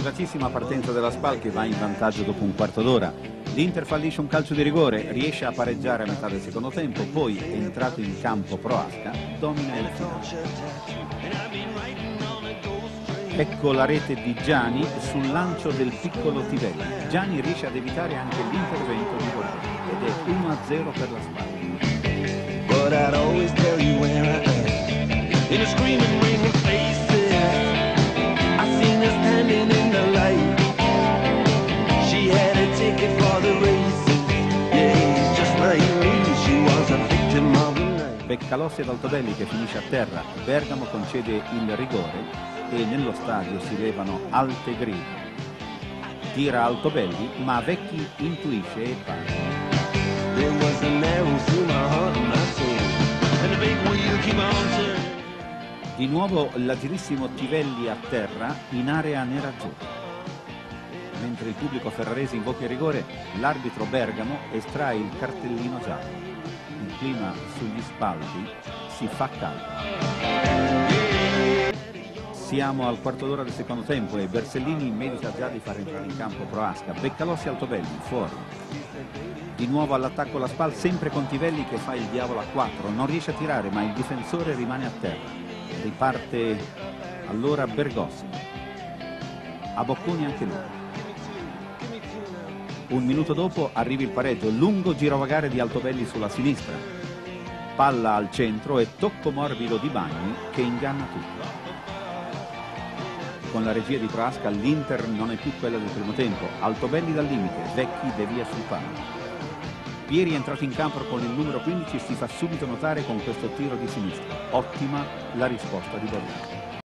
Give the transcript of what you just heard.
Fortunatissima partenza della Spal che va in vantaggio dopo un quarto d'ora. L'Inter fallisce un calcio di rigore, riesce a pareggiare a metà del secondo tempo, poi entrato in campo Prohaska, domina il finale. Ecco la rete di Gianni sul lancio del piccolo Tivelli. Gianni riesce ad evitare anche l'intervento di Borghi ed è 1-0 per la Spal. But I'd always tell you where I am. In a screaming ring of faces, I seen her standing in the light. She had a ticket for the races. Yeah, just like me, she was a victim of the night. Beccalossi ed Altobelli che finisce a terra. Bergamo concede il rigore e nello stadio si levano alte grida. Tira Altobelli, ma Vecchi intuisce e paga. Di nuovo l'adirissimo Tivelli a terra in area nerazzurra. Mentre il pubblico ferrarese invoca il rigore, l'arbitro Bergamo estrae il cartellino giallo. Il clima sugli spalti si fa caldo. Siamo al quarto d'ora del secondo tempo e Bersellini medita già di far entrare in campo Prohaska. Beccalossi Altobelli, fuori. Di nuovo all'attacco la Spal, sempre con Tivelli che fa il diavolo a 4. Non riesce a tirare, ma il difensore rimane a terra. Riparte allora Bergossi. A bocconi anche lui. Un minuto dopo arriva il pareggio. Lungo girovagare di Altobelli sulla sinistra. Palla al centro e tocco morbido di Bagni che inganna tutto. Con la regia di Prohaska l'Inter non è più quella del primo tempo. Altobelli dal limite, Vecchi devia sul palo. Pieri è entrato in campo con il numero 15 e si fa subito notare con questo tiro di sinistra. Ottima la risposta di Borghi.